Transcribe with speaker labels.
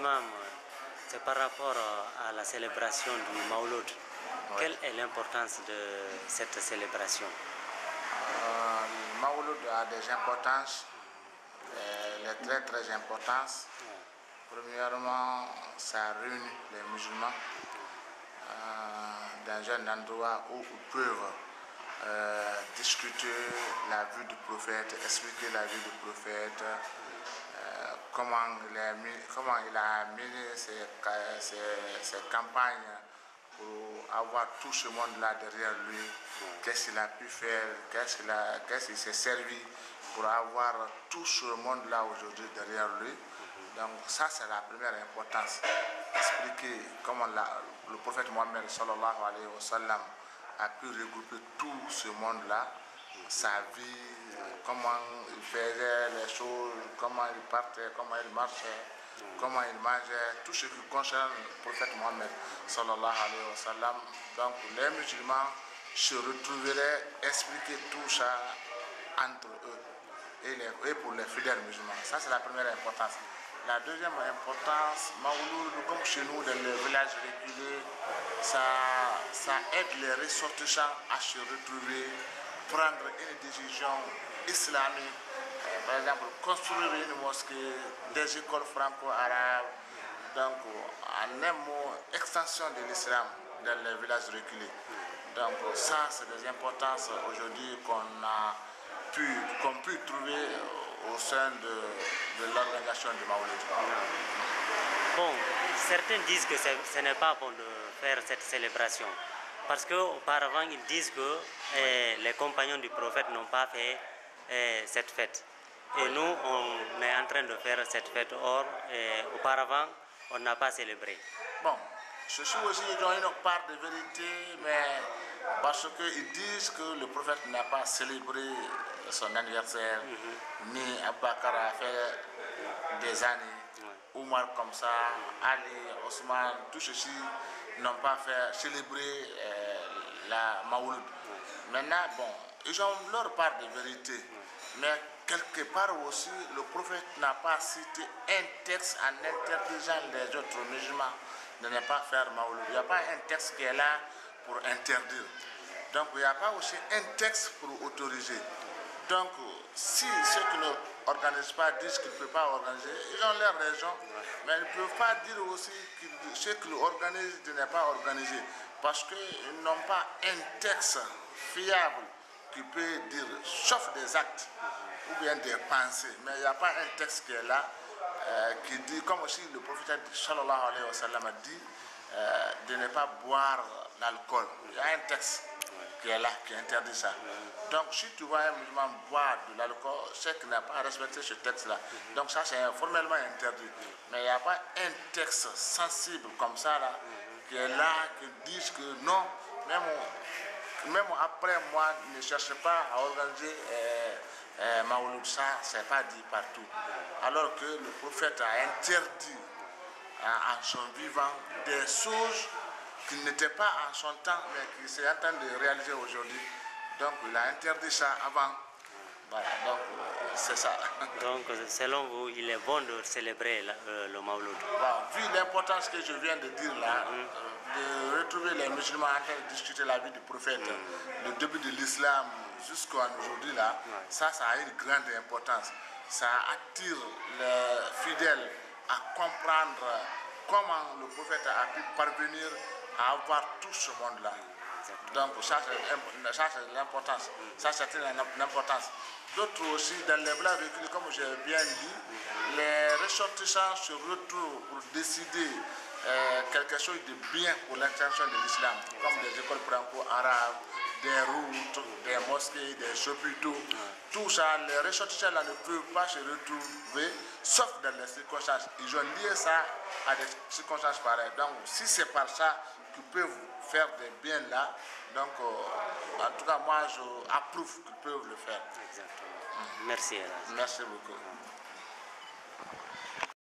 Speaker 1: imam, c'est par rapport à la célébration du Mawlud.
Speaker 2: Oui.
Speaker 1: Quelle est l'importance de cette célébration?
Speaker 2: Le Mawlud a des importances, les très importances. Premièrement, ça réunit les musulmans dans un endroit où ils peuvent discuter la vie du prophète, expliquer la vie du prophète, comment il a mené ses campagnes pour avoir tout ce monde-là derrière lui, qu'est-ce qu'il a pu faire, qu'est-ce qu'il s'est servi pour avoir tout ce monde-là aujourd'hui derrière lui. Donc ça, c'est la première importance. Expliquer comment le prophète Mohammed sallallahu alayhi wa sallam a pu regrouper tout ce monde-là, sa vie, comment il faisait les choses, comment il partait, comment il marchait, comment il mangeait, tout ce qui concerne le prophète Mohammed sallallahu alayhi wa sallam. Donc les musulmans se retrouveraient, expliquer tout ça entre eux et pour les fidèles musulmans. Ça, c'est la première importance. La deuxième importance, Mawlud, comme chez nous dans les villages reculés, ça aide les ressortissants à se retrouver, prendre une décision islamique, par exemple construire une mosquée, des écoles franco-arabes, donc en un mot, extension de l'islam dans les villages reculés. Donc ça, c'est des importances aujourd'hui qu'on peut trouver au sein de l'organisation du Mawlud.
Speaker 1: Bon, certains disent que ce n'est pas bon de faire cette célébration parce qu'auparavant ils disent que les compagnons du prophète n'ont pas fait cette fête. Et nous, on est en train de faire cette fête. Or, auparavant, on n'a pas célébré.
Speaker 2: Bon, ceci aussi, ils ont une part de vérité, mais parce qu'ils disent que le prophète n'a pas célébré son anniversaire, ni Abakar a fait des années, Omar comme ça, Ali, Osman, tout ceci n'ont pas fait célébrer la Mawlud. Maintenant, bon, ils ont leur part de vérité, mais quelque part aussi, le prophète n'a pas cité un texte en interdisant les autres musulmans de ne pas faire Mawlud. Il n'y a pas un texte qui est là pour interdire. Donc, il n'y a pas aussi un texte pour autoriser. Donc, si ceux qui ne organisent pas disent qu'ils ne peuvent pas organiser, ils ont leurs raisons, mais ils ne peuvent pas dire aussi que ceux qui organisent de ne pas organiser, parce qu'ils n'ont pas un texte fiable qui peut dire, sauf des actes ou bien des pensées, mais il n'y a pas un texte qui est là, qui dit, comme aussi le prophète sallallahu alayhi wa sallam a dit, de ne pas boire l'alcool. Il y a un texte qui est là, qui interdit ça. Donc si tu vois un musulman boire de l'alcool, c'est qu'il n'a pas respecté ce texte-là. Donc ça, c'est formellement interdit. Mais il n'y a pas un texte sensible comme ça, là, qui est là, qui dit que non, même après moi, ne cherchez pas à organiser Mawlud, ça, c'est pas dit partout. Alors que le prophète a interdit en son vivant des choses qui n'étaient pas en son temps, mais qui sont en train de réaliser aujourd'hui. Donc il a interdit ça avant. Voilà, donc c'est ça.
Speaker 1: Donc selon vous, il est bon de célébrer le Mawlud.
Speaker 2: Bon, vu l'importance que je viens de dire là, de retrouver les musulmans en train de discuter la vie du prophète, le début de l'islam jusqu'à aujourd'hui là, ça a une grande importance. Ça attire les fidèles à comprendre comment le prophète a pu parvenir à avoir tout ce monde-là. Donc ça c'est l'importance. Ça c'est une importance. D'autres aussi, dans les villages reculés, comme j'ai bien dit, les ressortissants se retrouvent pour décider quelque chose de bien pour l'extension de l'islam, comme des écoles franco-arabes, des routes, des mosquées, des hôpitaux. Tout ça, les ressortissants là ne peuvent pas se retrouver, sauf dans les circonstances. Ils ont lié ça à des circonstances pareilles. Donc, si c'est par ça qu'ils peuvent faire des biens là, donc en tout cas, moi, je approuve qu'ils peuvent le faire.
Speaker 1: Exactement. Merci.
Speaker 2: Merci beaucoup.